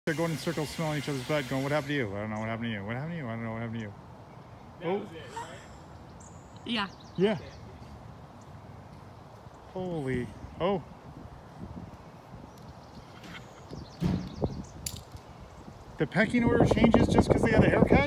They're going in circles, smelling each other's butt, going, what happened to you? I don't know what happened to you. What happened to you? I don't know what happened to you. That was it, right? Yeah. Yeah. Holy. Oh. The pecking order changes just because they had a haircut?